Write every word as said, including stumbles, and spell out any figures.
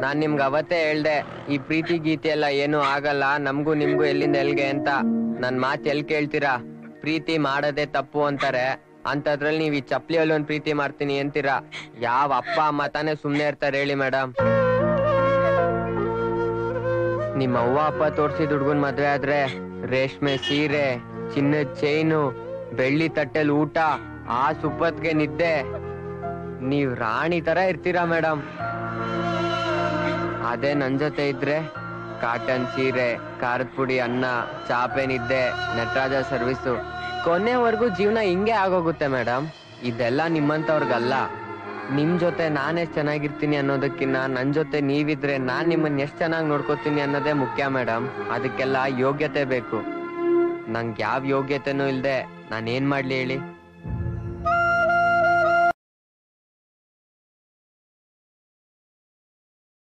ನಾನ್ ನಿಮ್ಗೆ ಅವತ್ತೇ ಹೇಳ್ದೆ ಈ ಪ್ರೀತಿ ಗೀತಿ ಎಲ್ಲ ಏನು ಆಗಲ್ಲ, ನಮ್ಗೂ ನಿಮ್ಗೂ ಎಲ್ಲಿಂದ ಎಲ್ಗೆ ಅಂತ. ನನ್ ಮಾತ್ ಎಲ್ ಕೇಳ್ತೀರಾ? ಪ್ರೀತಿ ಮಾಡೋದೇ ತಪ್ಪು ಅಂತಾರೆ, ಅಂತದ್ರಲ್ಲಿ ನೀವ್ ಈ ಚಪ್ಲಿಯಲ್ಲಿ ಒಂದ್ ಪ್ರೀತಿ ಮಾಡ್ತೀನಿ ಅಂತೀರಾ. ಯಾವ ಅಪ್ಪ ಅಮ್ಮ ತಾನೇ ಸುಮ್ನೆ ಇರ್ತಾರೆ ಹೇಳಿ ಮೇಡಮ್? ನಿಮ್ ಅವ್ವ ಅಪ್ಪ ತೋರ್ಸಿದ ಹುಡ್ಗನ್ ಮದ್ವೆ ಆದ್ರೆ ರೇಷ್ಮೆ ಸೀರೆ, ಚಿನ್ನದ ಚೈನು, ಬೆಳ್ಳಿ ತಟ್ಟೆಲ್ ಊಟ, ಆ ಸುಪ್ಪತ್ಗೆ ನಿದ್ದೆ, ನೀವ್ ರಾಣಿ ತರ ಇರ್ತೀರಾ ಮೇಡಮ್. ಅದೇ ನನ್ ಜೊತೆ ಇದ್ರೆ ಕಾಟನ್ ಸೀರೆ, ಖಾರದ ಪುಡಿ ಅನ್ನ, ಚಾಪೆ ನಿದ್ದೆ, ನಟರಾಜ ಸರ್ವಿಸು, ಕೊನೆವರೆಗೂ ಜೀವನ ಹಿಂಗೆ ಆಗೋಗುತ್ತೆ ಮೇಡಮ್. ಇದೆಲ್ಲ ನಿಮ್ಮಂತವ್ರಿಗಲ್ಲ. ನಿಮ್ ಜೊತೆ ನಾನ್ ಎಷ್ಟ್ ಚೆನ್ನಾಗಿರ್ತೀನಿ ಅನ್ನೋದಕ್ಕಿನ್ನ ನನ್ ಜೊತೆ ನೀವಿದ್ರೆ ನಾನ್ ನಿಮ್ಮನ್ನ ಎಷ್ಟ್ ಚೆನ್ನಾಗಿ ನೋಡ್ಕೋತೀನಿ ಅನ್ನೋದೇ ಮುಖ್ಯ ಮೇಡಮ್. ಅದಕ್ಕೆಲ್ಲ ಯೋಗ್ಯತೆ ಬೇಕು. ನಂಗೆ ಯಾವ ಯೋಗ್ಯತೆನೂ ಇಲ್ದೆ ನಾನೇನ್ ಮಾಡ್ಲಿ ಹೇಳಿ?